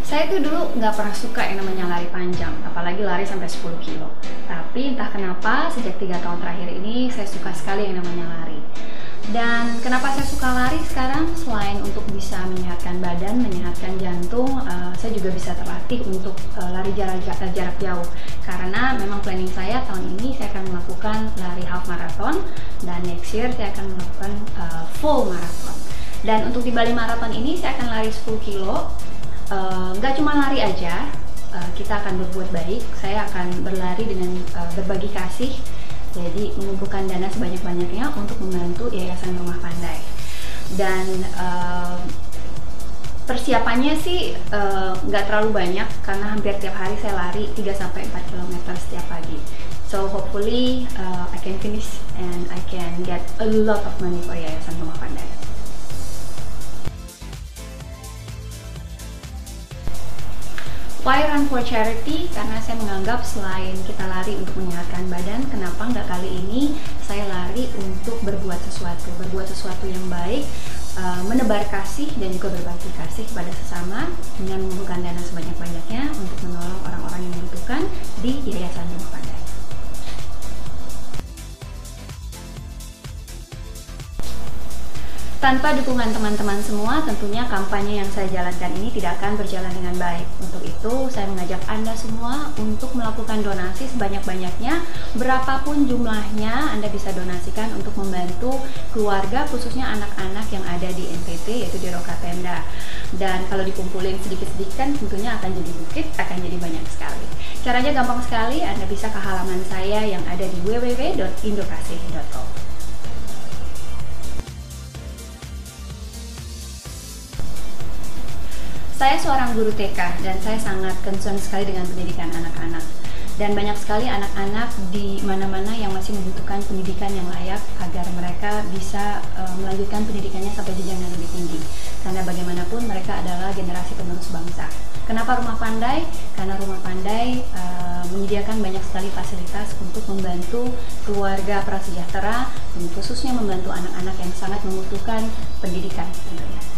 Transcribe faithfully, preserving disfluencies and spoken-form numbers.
Saya tuh dulu nggak pernah suka yang namanya lari panjang, apalagi lari sampai sepuluh kilo. Tapi entah kenapa sejak tiga tahun terakhir ini saya suka sekali yang namanya lari. Dan kenapa saya suka lari sekarang? Selain untuk bisa menyehatkan badan, menyehatkan jantung, uh, saya juga bisa terlatih untuk uh, lari jarak, jarak jauh. Karena memang planning saya tahun ini saya akan melakukan lari half marathon, dan next year saya akan melakukan uh, full marathon. Dan untuk di Bali Marathon ini saya akan lari sepuluh kilo. Nggak uh, cuma lari aja, uh, kita akan berbuat baik. Saya akan berlari dengan uh, berbagi kasih, jadi mengumpulkan dana sebanyak-banyaknya untuk membantu Yayasan Rumah Pandai. Dan uh, persiapannya sih nggak uh, terlalu banyak, karena hampir tiap hari saya lari tiga sampai empat kilometer setiap pagi. So hopefully uh, I can finish and I can get a lot of money for Yayasan Rumah Pandai. Why run for charity? Karena saya menganggap selain kita lari untuk menyehatkan badan, kenapa nggak kali ini saya lari untuk berbuat sesuatu, berbuat sesuatu yang baik, uh, menebar kasih dan juga berbagi kasih kepada sesama dengan mengumpulkan dana sebanyak-banyaknya untuk menolong orang-orang yang membutuhkan di Yayasan Rumah Pandai. Tanpa dukungan teman-teman semua, tentunya kampanye yang saya jalankan ini tidak akan berjalan dengan baik. Untuk itu, saya mengajak Anda semua untuk melakukan donasi sebanyak-banyaknya. Berapapun jumlahnya, Anda bisa donasikan untuk membantu keluarga, khususnya anak-anak yang ada di N T T, yaitu di Roka Tenda. Dan kalau dikumpulin sedikit-sedikit kan tentunya akan jadi bukit, akan jadi banyak sekali. Caranya gampang sekali, Anda bisa ke halaman saya yang ada di w w w dot indokasih dot com. Saya seorang guru T K dan saya sangat concern sekali dengan pendidikan anak-anak. Dan banyak sekali anak-anak di mana-mana yang masih membutuhkan pendidikan yang layak agar mereka bisa uh, melanjutkan pendidikannya sampai jenjang yang lebih tinggi. Karena bagaimanapun mereka adalah generasi penerus bangsa. Kenapa Rumah Pandai? Karena Rumah Pandai uh, menyediakan banyak sekali fasilitas untuk membantu keluarga prasejahtera dan khususnya membantu anak-anak yang sangat membutuhkan pendidikan tentunya.